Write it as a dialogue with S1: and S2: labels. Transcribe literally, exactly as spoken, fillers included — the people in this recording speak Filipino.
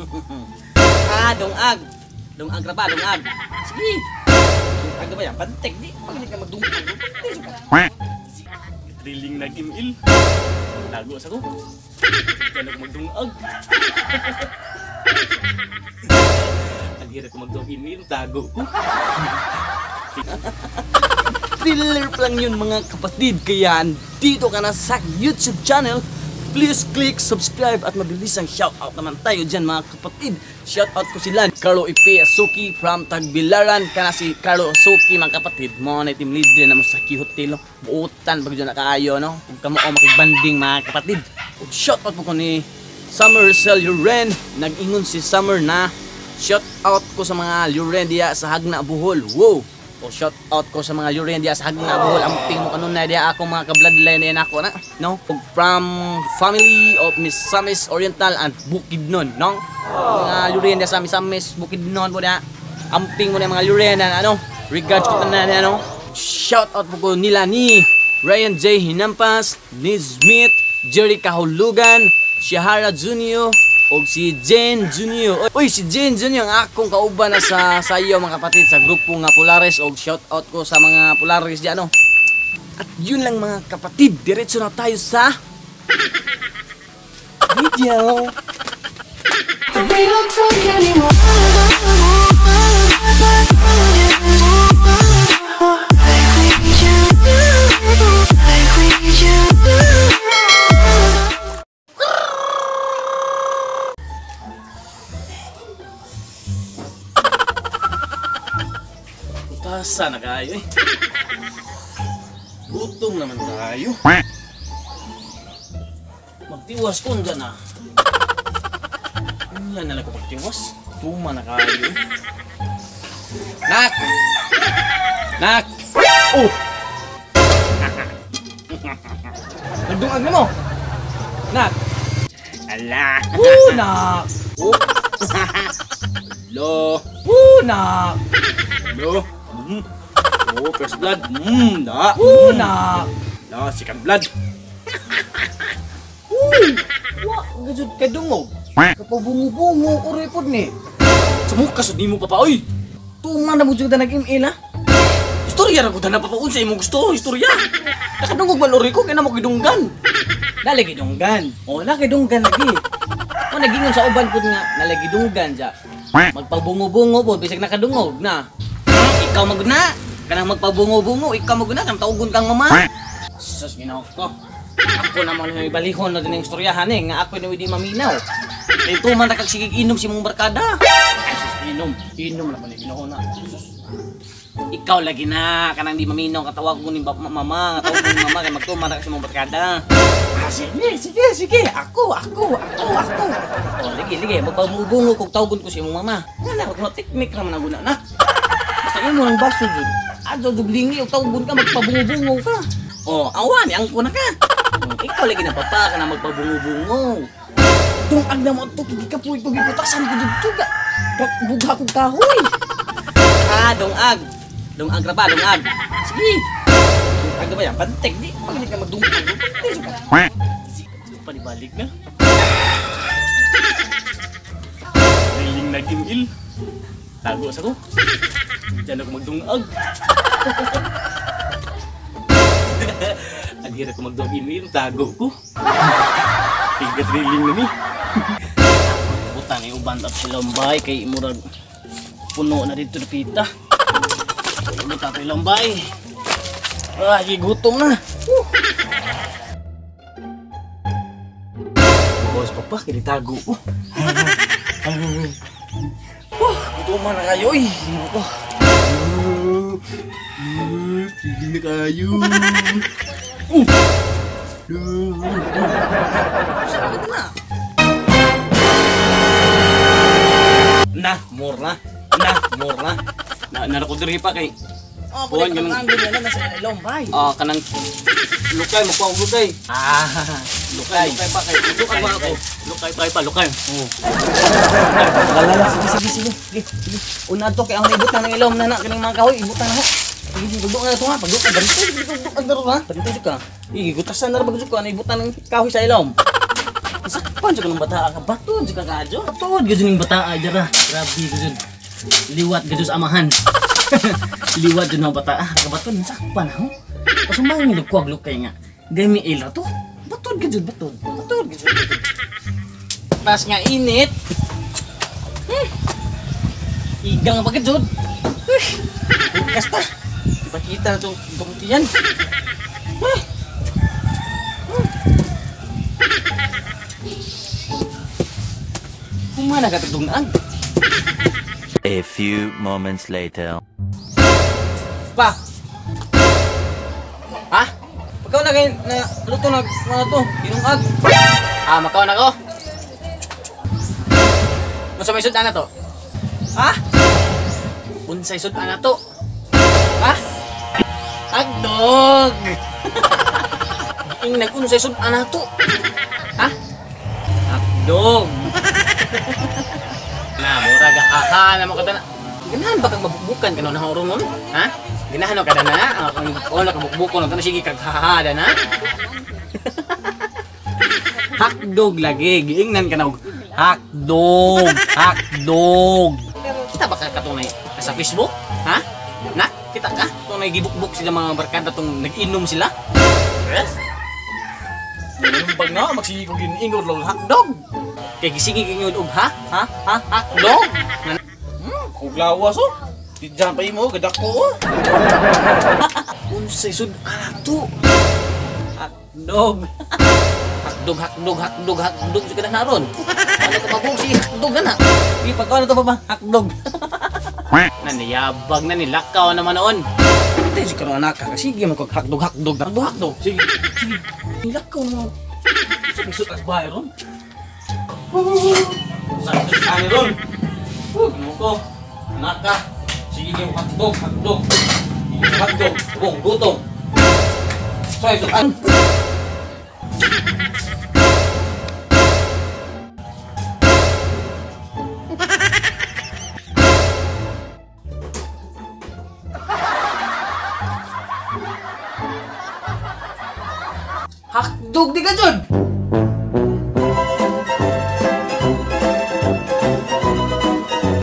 S1: Ah, dungag. Dungag ra ba, dungag. Sige. Dungag ba yan? Pantek di. Pag hindi ka magdungag.
S2: Riling nag-imil. Tago sa ko. Kaya ko magdungag. Agira ko magdungag-imil. Tago ko.
S1: Thriller pa lang yun mga kapatid. Kaya dito ka na sa YouTube channel. Please click subscribe at mabilis ang shoutout naman tayo dyan mga kapatid. Shoutout ko sila Carlo Ipe Asuki from Tagbilaran. Kana si Carlo Asuki mga kapatid. Mo na team leader na mo sa Kihotelo. Buutan pag dyan nakaayo no. Huwag ka mo o makibanding mga kapatid. Shoutout po ko ni Summer Cell Luren. Nag-ingon si Summer na shoutout ko sa mga Luren diya sa Hagna Bohol. Wow! O shout out ko sa mga Luren diya sa Hagna Bohol. Amping mo kanon na diya ako mga ka-bloodline na ako na. No? From family of Miss Samis Oriental and Bukidnon, no? Mga Luren diya sa Miss Samis Bukidnon po na. Amping mo na mga Luren na ano? Regards ko na na ano? Shout out po ko nila ni Ryan J. Hinampas, Niz Smith, Jerry Kahulugan, Shahara Junior o si Jen Junior. Uy, si Jen Junior ang akong kauban na sa sayo mga kapatid sa grupo nga Polaris. O shout out ko sa mga Polaris diyan no. At yun lang mga kapatid, diretso na tayo sa video.
S3: We don't talk anymore.
S2: Tasa na kayo eh. Gutom naman tayo. Magtiwas ko dyan ah. Yan na lang ko magtiwas. Tuma na kayo eh.
S1: Nak! Nak!
S2: Oh!
S1: Nagdungag na mo! Nak!
S2: Ala!
S1: Woo, nak! Oh!
S2: Lo!
S1: Woo, nak!
S2: Lo! Mm. Oh, first blood. Mm, da.
S1: Woo,
S2: Mm.
S1: nak!
S2: Da, second blood.
S1: Wa, gajud ka dungog. Kapabungo-bungo, uri po ni.
S2: Samuk kasod ni mo pa pa, oy!
S1: Tuman na mo dyan nag-email ha?
S2: Istorya ra ko na papaun sa imong gusto, istorya.
S1: Nakadungog man uri ko, kaya na mo kidunggan. Nalagi dunggan. O, nakidunggan lagi. O, nagingon sa uban po nga, nalagi dunggan dyan. Magpabungo-bungo po, bisag nakadungog na. Ikaw maguna. Kanang magpabungo-bungo, ikaw maguna, kanang taugon kang mama. Sus, ginaw ko. Ako naman may balihon na din yung istoryahan eh, nga ako na hindi maminaw. Ito man nakagsigig inom si mong barkada. Ay, sus, inom. Inom naman yung ginaw na. Sus. Ikaw lagi na, kanang di maminaw, katawag ko ni mama, katawag ko ni mama, kaya magtuman na kasi mong barkada. Ah, sige, sige, sige, ako, ako, ako, ako. O, ligi, ligi, magpabungo kung tawagon ko si mong mama. Nga na, wag teknik naman ang guna na. Basta imo ng baso dun. Ado dublingi o tawagon ka, magpabungo-bungo ka. O, awan, yang ko na ka. O, ikaw lagi na papa ka na magpabungo-bungo. Tungag na mo ito, kigikapoy ko, giputasan ko dito ka. Bugha kong kahoy. Ah, dungag. Dungag ra ba, dungag. Sige. Dungag ba yan? Pantek di. Pag hindi ka magdungag.
S2: Sige, panibalik na. Riling nag-imil. Tago sa ko. Diyan ako magdungag. Agira ko magdungag-imil. Tago ko. Tigat riling na mi.
S1: Butang yung uban tap si Lombay kay murag puno na dito na kita. Butang kay Lombay. Ah, gigutom na.
S2: Boss papa, kinitago ko.
S1: Oh, gutuman na kayo eh. Oh.
S2: Sige na kayo.
S1: Sakit na. Na, more na. Na, more na.
S2: Na narako diri pa kay.
S1: Oh,
S2: Buwan,
S1: pwede ka
S2: ganun.
S1: nang ganyan na nasa Lombay.
S2: Ah, kanang lukay mo pa lukay.
S1: Ah,
S2: Lukay, lukay pa kay. Lukay pa ako. Lukay pa pa lukay. Oh.
S1: Lalala, sige, sige, sige. Sige, sige. Una to kay ang ibutang ng ilom na na kining mga kahoy, ibutang na ho. Sige, sige, pagduk na ito ha, pagduk ka, ganito, pagduk ka, ganito ha. Ganito ka. Igi, gutasan na rin pagduk ka, ano ibutang ng kahoy sa ilom. Sakto. Kuan jud ng bata ka batod jud ka kadyo. Batod gyud ning bata jara. Grabe gyud. Liwat gyud sa amahan. Liwat gyud ng bata ka batod sakpan ha. Pasumang ni kuwaglok kay nga. Gami ila to. Batod gyud batod. Batod gyud. Pas nga init. Hmm. Igang pa gyud. Bukas ta. Ipakita na itong buktiyan. Huh? Huh? Kumana ka tatungan?
S4: A few moments later.
S1: Pa! Ha? Pagkaw na kayo na luto na ano to? Inungag? Ah, makaw na ko? Masa may sudan na to? Ha? Unsay sudan na to? Ha? Hotdog! Ing nag-unsay sudan na to? Ha? Hotdog! Na, mura ga haha na mo kada na. Ganahan ba kag mabukbukan kano na horon mo? Ha? Ganahan ka na na? Ang ono ka bukbukon no sige kag haha da na. Hotdog lagi, giingnan ka na og hotdog, hotdog. Kita ba ka katunay sa Facebook? Ha? Na? Kita ka? Tunay gibukbuk sila mga barkada tong nag-inom sila? Yes? Pag nga, magsige ko giniingod lang hotdog. Kaya gisige giniingod og ha? Ha? Ha? Hotdog?
S2: Hmm, kuglawas oh. Di dyan pa imo, gadak ko oh.
S1: Unsay sud anak to? Hotdog. Hotdog, hotdog, hotdog, hotdog sa kanang naron. Ano ka mabog si hotdog na na? Di pa ko na to pa ba? Hotdog. Naniyabag na nilakaw naman noon. Tayo si karon anak ka kasi sige man ko hotdog, hotdog, hotdog, hotdog. Sige, sige. Nilakaw mo. Sa pisot as bahay ron. Sakit sa ani ron. Huwag mo ko. Anak ka. Sige kayo hotdog, hotdog. Hotdog, bong, gutom. So, ito, an. Hotdog di ka dyan!